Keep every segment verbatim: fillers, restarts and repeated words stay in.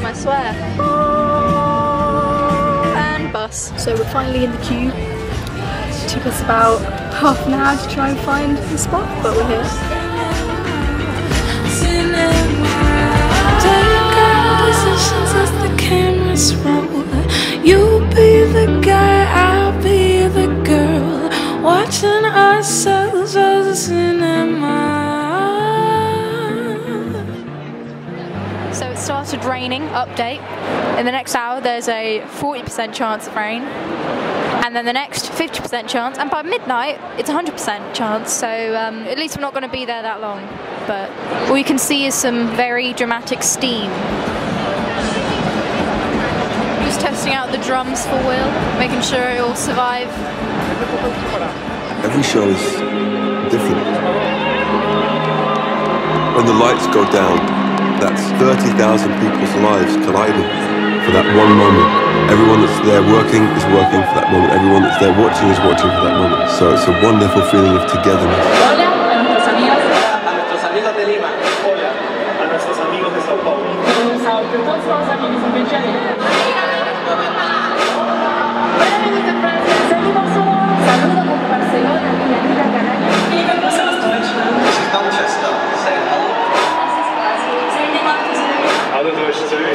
time, I swear. And bus. So we're finally in the queue. It took us about half an hour to try and find the spot, but we're here. You be the guy, I'll be the girl, watching ourselves as a cinema. So it started raining, update. In the next hour there's a forty percent chance of rain. And then the next fifty percent chance, and by midnight it's one hundred percent chance, so um, at least we're not going to be there that long. But all you can see is some very dramatic steam. Just testing out the drums for Will, making sure it will survive. Every show is different. When the lights go down, that's thirty thousand people's lives colliding for that one moment. Everyone that's there working is working for that moment. Everyone that's there watching is watching for that moment. So it's a wonderful feeling of togetherness. Hola a nuestros amigos, a nuestros amigos de Lima. Hola a nuestros amigos de Sao Paulo. Other versions too.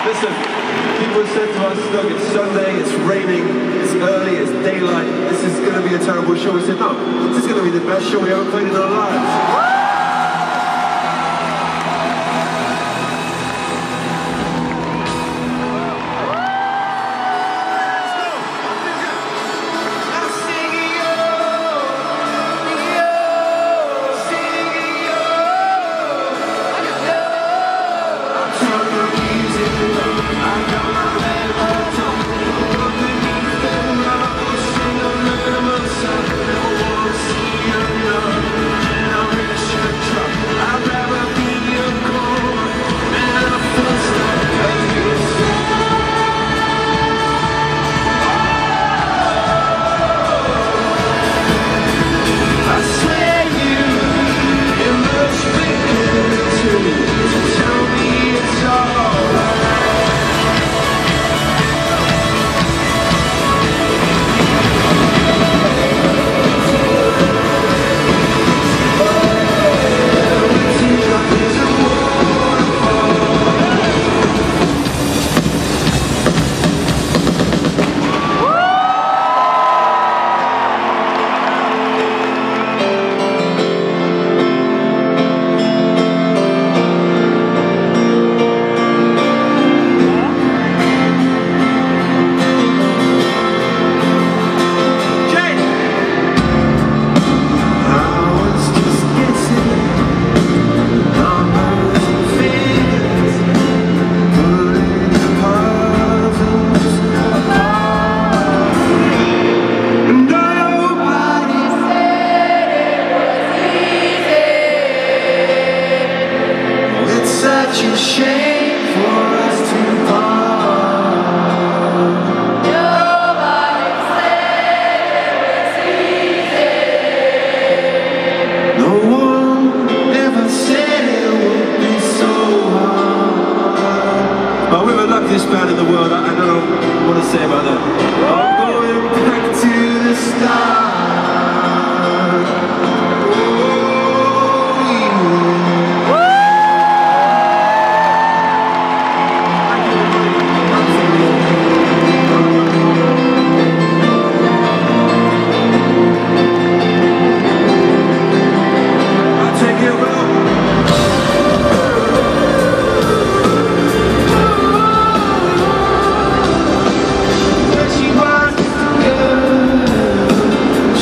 Listen, people have said to us, look, it's Sunday, it's raining, it's early, it's daylight, this is going to be a terrible show. We said, no, this is going to be the best show we ever played in our lives. Band in the world, I don't know what to say about that. I'm going back to the start. I'll take it well. She was good.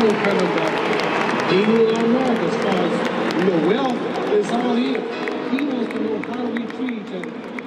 will kind of uh, gain you a lot more as far as, you know, wealth is all here. He wants to know how we treat each other.